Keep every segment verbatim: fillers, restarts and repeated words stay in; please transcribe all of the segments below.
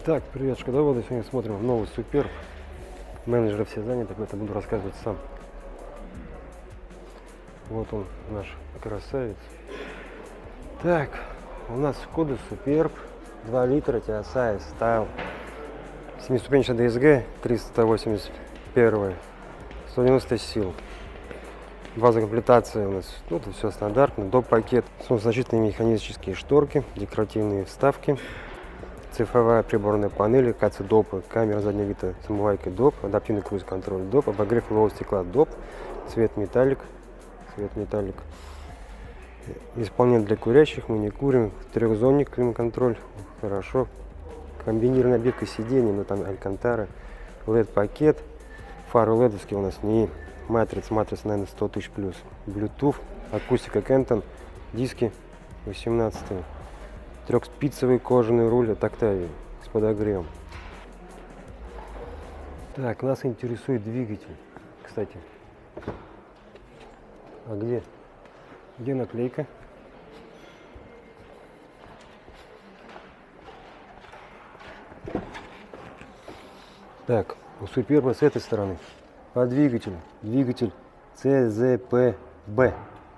Так, привет, шкодоводы. Сегодня смотрим новый Суперб. Менеджеры все заняты, поэтому буду рассказывать сам. Вот он, наш красавец. Так, у нас Шкода Суперб, два литра, ти эс ай Style, семиступенчатый ди эс джи, триста восемьдесят один, сто девяносто сил. База комплектации у нас, ну, это все стандартно, доп. Пакет, солнцезащитные механические шторки, декоративные вставки, цифровая приборная панель, КЦ-допы, камера заднего вида с омывайкой доп, адаптивный круиз-контроль доп, обогрев лобового стекла доп, цвет металлик, цвет металлик. Исполнение для курящих, мы не курим, трехзонник, климат-контроль, хорошо. Комбинированная обивка сидений, но там алькантара, лед-пакет, фары ледовские у нас не матриц, матрица, наверное, сто тысяч плюс, Bluetooth, акустика Кентон, диски восемнадцатые. Трехспицевый кожаный руль от Octavia с подогревом. Так, нас интересует двигатель, кстати. А где? Где наклейка? Так, у Суперба с этой стороны по двигателю. Двигатель си зет пи би.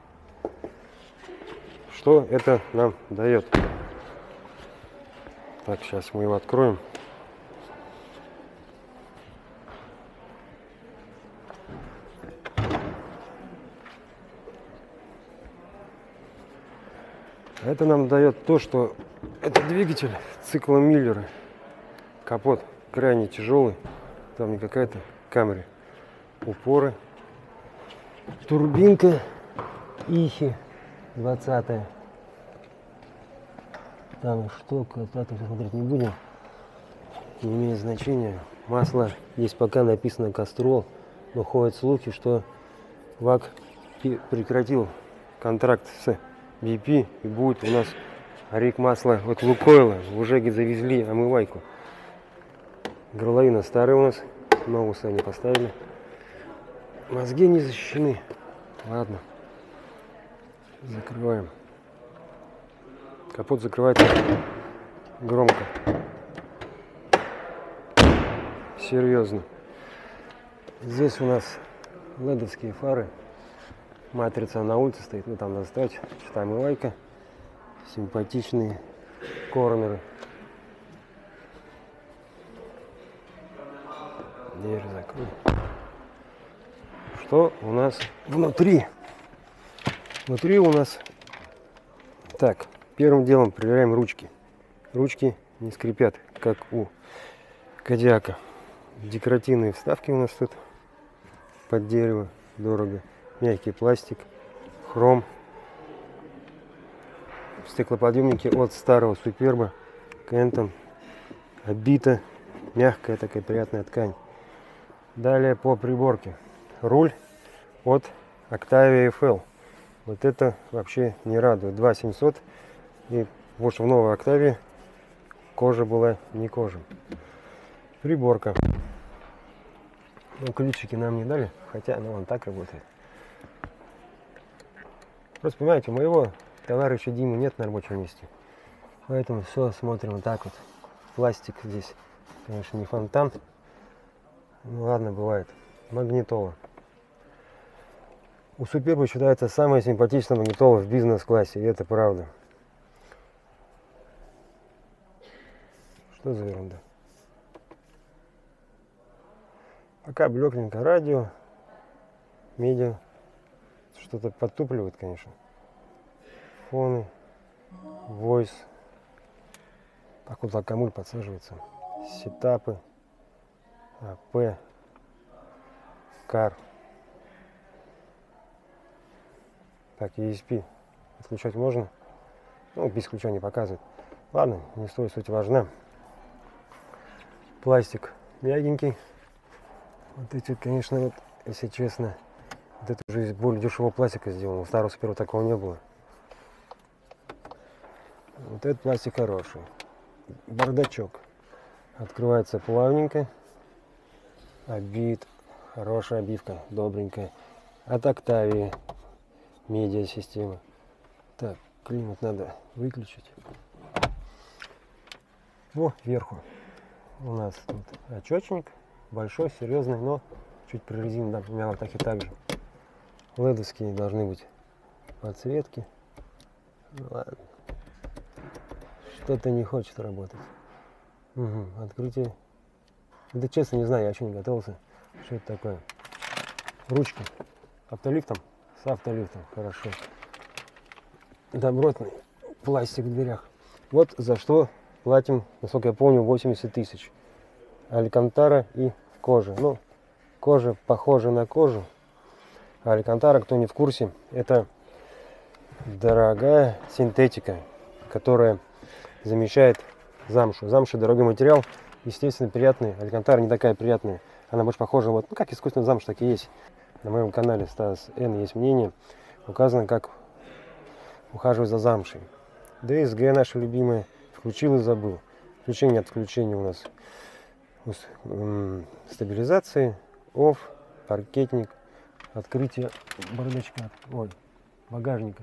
Что это нам дает? Так, сейчас мы его откроем. Это нам дает то, что это двигатель цикла Миллера. Капот крайне тяжелый. Там не какая-то Камри. Упоры. Турбинка Ихи двадцатая. Там что, это смотреть не будем, не имеет значения. Масло здесь пока написано Кастрол, но ходят слухи, что ВАК прекратил контракт с би пи и будет у нас рек масла от Лукойла. В Ужеге завезли омывайку. Горловина старая у нас, новую они поставили. Мозги не защищены. Ладно, закрываем. Капот закрывается громко. Серьезно. Здесь у нас ледовские фары. Матрица на улице стоит. Ну там надо ставить. Считаем омывайка. Симпатичные корнеры. Дверь закрою. Что у нас внутри? Внутри у нас... Так. Первым делом проверяем ручки. Ручки не скрипят, как у Кодиака. Декоративные вставки у нас тут под дерево, дорого. Мягкий пластик, хром. Стеклоподъемники от старого Суперба, Кентон. Обита, мягкая такая приятная ткань. Далее по приборке. Руль от Octavia эф эл. Вот это вообще не радует. два семьсот. И вот в новой Октавии кожа была не кожа. Приборка. Ну, ключики нам не дали, хотя ну, он так работает. Просто понимаете, у моего товарища Димы нет на рабочем месте. Поэтому все смотрим вот так вот. Пластик здесь, конечно, не фонтан. Ну ладно, бывает. Магнитола. У Суперба считается самая симпатичная магнитола в бизнес-классе, и это правда. Что за ерунда? Пока блекненько радио, медиа, что-то подтупливает, конечно. Фоны, войс. Так вот лакомуль подсаживается. Сетапы, АП, кар. Так, и эс пи отключать можно. Ну, без ключа не показывает. Ладно, не стоит, суть важна. Пластик мягенький. Вот эти, конечно, вот, если честно, вот это уже из более дешевого пластика сделано. У старого Суперба такого не было. Вот этот пластик хороший. Бардачок. Открывается плавненько. Обит. Хорошая обивка, добренькая. От Octavia медиа-система. Так, климат надо выключить. О, вверху. У нас тут очечник. Большой, серьезный, но чуть прорезинен, да, у меня вот так и так же. Ледовские должны быть подсветки. Ну, ладно. Что-то не хочет работать. Угу, открытие. Да честно не знаю, я еще не готовился. Что это такое? Ручка. Автолифтом? С автолифтом, хорошо. Добротный пластик в дверях. Вот за что платим, насколько я помню, восемьдесят тысяч. Алькантара и кожа. Ну, кожа похожа на кожу. А алькантара, кто не в курсе, это дорогая синтетика, которая замещает замшу. Замша дорогой материал, естественно, приятный. Алькантара не такая приятная. Она больше похожа, вот, ну, как искусственный замш, так и есть. На моем канале Стас Н есть мнение. Указано, как ухаживать за замшей. ди эс джи наша любимая. Включил и забыл. Включение от включения у нас. Стабилизации, офф, паркетник, открытие бардачка, ой, багажника.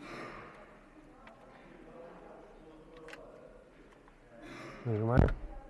Нажимаем.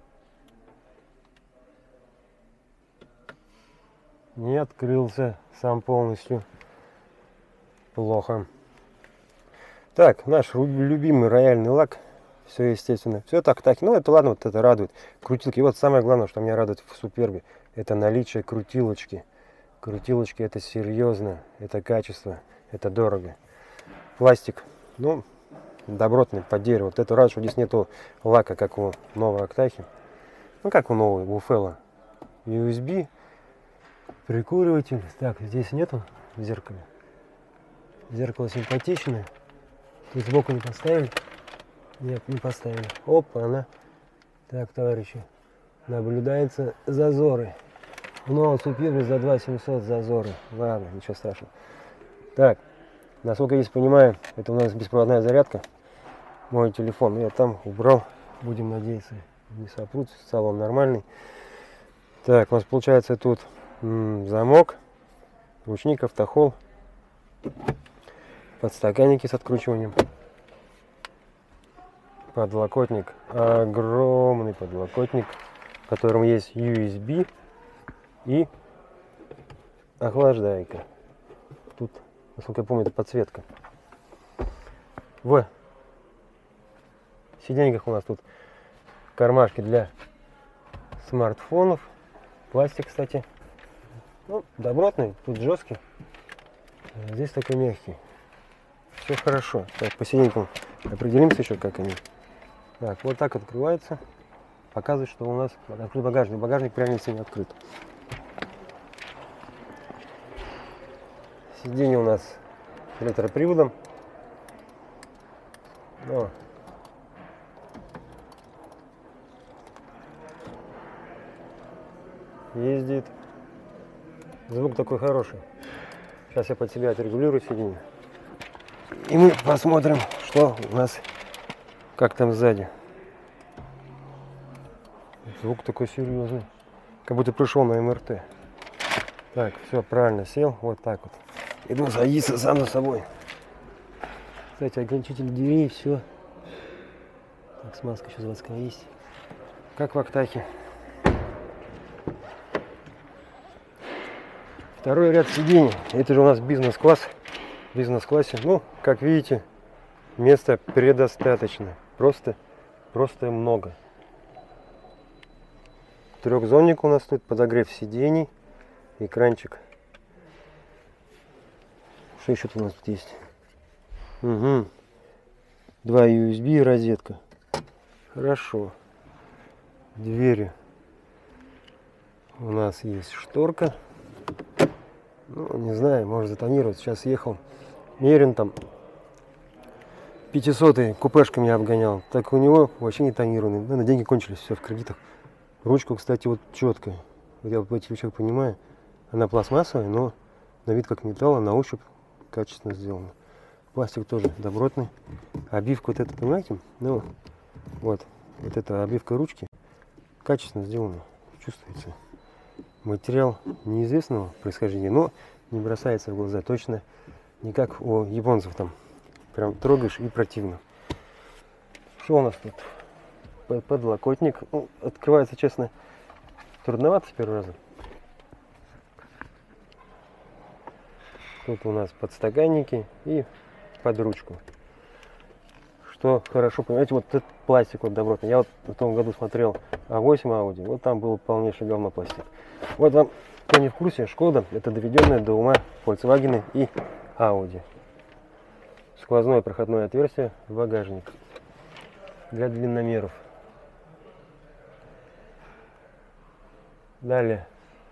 Не открылся сам полностью. Плохо. Так, наш любимый рояльный лак. Все естественно. Все так, так. Ну, это ладно, вот это радует. Крутилки. И вот самое главное, что меня радует в Супербе, это наличие крутилочки. Крутилочки — это серьезно, это качество, это дорого. Пластик, ну, добротный, под дерево. Вот это радует, что здесь нету лака, как у новой Актахи. Ну, как у новой, у Фэлла. ю эс би, прикуриватель. Так, здесь нету в зеркале. Зеркало симпатичное. Тут сбоку не поставили. Нет, не поставили. Опа, она. Так, товарищи, наблюдается зазоры. В новом Супербе за два семьсот зазоры. Ладно, ничего страшного. Так, насколько я здесь понимаю, это у нас беспроводная зарядка. Мой телефон я там убрал. Будем надеяться, не сопрут. Салон нормальный. Так, у нас получается тут м, замок, ручник, автохол, подстаканники с откручиванием. Подлокотник, огромный подлокотник, в котором есть ю эс би и охлаждайка. Тут, насколько я помню, это подсветка. В сиденьках у нас тут кармашки для смартфонов. Пластик, кстати. Ну, добротный, тут жесткий. Здесь такой мягкий. Все хорошо. Так, по сиденькам определимся еще, как они. Так, вот так открывается. Показывает, что у нас открыт багажник. Багажник прямо не открыт. Сиденье у нас с электроприводом. О. Ездит. Звук такой хороший. Сейчас я под себя отрегулирую сиденье. И мы посмотрим, что у нас, как там сзади. Звук такой серьезный. Как будто пришел на эм эр тэ. Так, все, правильно сел. Вот так вот. Иду садиться сам за собой. Кстати, ограничитель дверей, все. Так, смазка еще заводская есть. Как в Актахе. Второй ряд сидений. Это же у нас бизнес-класс. В бизнес-классе. Ну, как видите, места предостаточно. Просто, просто много. Трехзонник у нас тут, подогрев сидений, экранчик. Что еще тут у нас тут есть? Угу. Два ю эс би и розетка. Хорошо. Двери. У нас есть шторка. Ну, не знаю, может затонировать. Сейчас ехал. Мерин там пятисотый купешка меня обгонял. Так у него вообще не тонированный. Наверное, деньги кончились, все в кредитах. Ручка, кстати, вот четкая. Вот я по этих вещах понимаю. Она пластмассовая, но на вид как металл, а на ощупь качественно сделана. Пластик тоже добротный. Обивка вот эта, понимаете? Ну, вот. Вот эта обивка ручки качественно сделана. Чувствуется. Материал неизвестного происхождения, но не бросается в глаза. Точно не как у японцев там. Прям трогаешь и противно. Что у нас тут? подлокотник. Ну, открывается, честно, трудновато с первого раза. Тут у нас подстаканники и под ручку. Что хорошо, понимаете, вот этот пластик вот добротный. Я вот в том году смотрел а восемь Audi, вот там был полнейший говно пластик. Вот вам, кто не в курсе, Шкода — это доведенная до ума Volkswagen и Audi. Сквозное проходное отверстие в багажник для длинномеров. Далее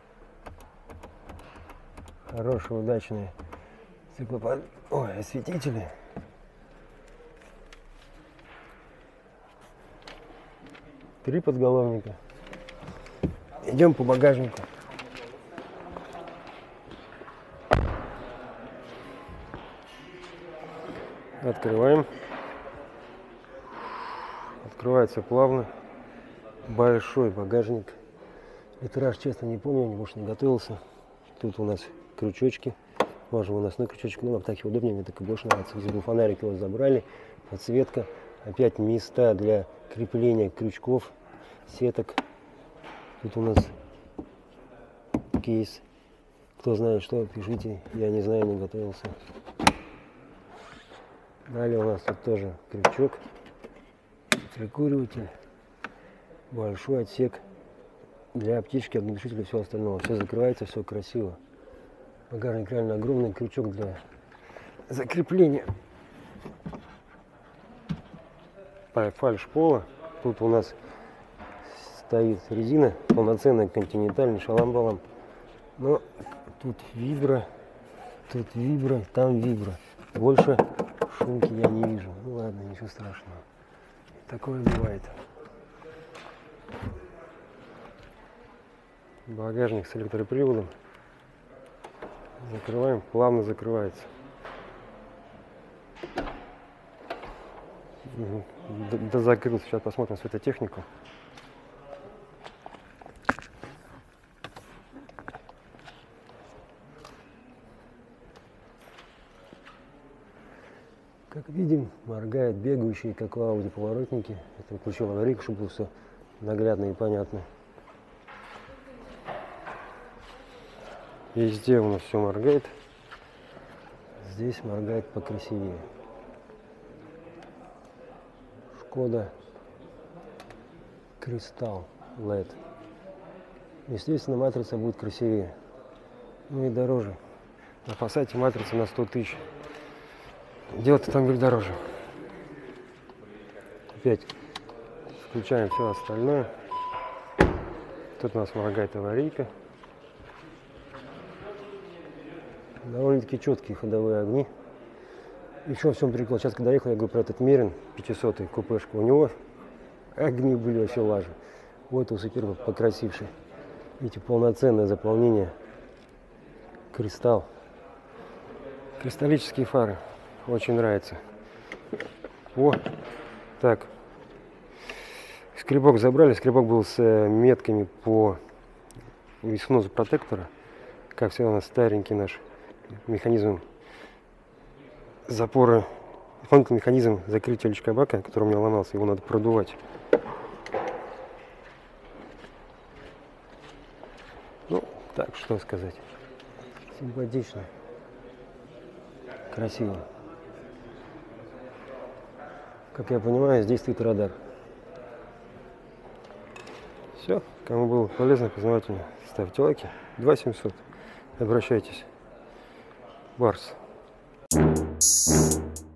хорошие, удачные стеклопод... Ой, осветители. Три подголовника. Идем по багажнику. Открываем. Открывается плавно. Большой багажник. Литраж, честно, не помню, не больше не готовился. Тут у нас крючочки. Можно выносной крючочек, но нам так и удобнее, мне так и больше нравится. Здесь был фонарик, его забрали. Подсветка. Опять места для крепления крючков, сеток. Тут у нас кейс. Кто знает что, пишите. Я не знаю, не готовился. Далее у нас тут тоже крючок, прикуриватель, большой отсек для птички, огнетушителя и всего остального. Все закрывается, все красиво. Багажник реально огромный, крючок для закрепления. Фальш-пола. Тут у нас стоит резина, полноценная, континентальный, шалам-балам. Но тут вибра, тут вибра, там вибра. Больше шумки я не вижу. Ну ладно, ничего страшного. Такое бывает. Багажник с электроприводом. Закрываем, плавно закрывается. Да, закрылся. Сейчас посмотрим светотехнику. Как видим, моргает бегающие, как у Audi, поворотники. Это включил аварийку, чтобы было все наглядно и понятно. Везде у нас все моргает. Здесь моргает покрасивее. Шкода Кристалл лед. Естественно, матрица будет красивее. Ну и дороже. На Passat матрица на сто тысяч. Делать автомобиль дороже. Опять включаем все остальное. Тут у нас моргает аварийка. Довольно-таки четкие ходовые огни. Еще в чем прикол. Сейчас, когда ехал, я говорю про этот Мерин пятисот купешку. У него огни были вообще лажи. Вот у Суперба покрасивший. Видите, полноценное заполнение. Кристалл. Кристаллические фары. Очень нравится. О, так. Скребок забрали. Скребок был с метками по сносу протектора. Как всегда, у нас старенький наш механизм запора, дополнительный механизм закрытия лючка бака, который у меня ломался, его надо продувать. Ну, так, что сказать. Симпатично. Красиво. Как я понимаю, здесь стоит радар. Все. Кому было полезно, познавательно, ставьте лайки. два семьсот. Обращайтесь. Барс.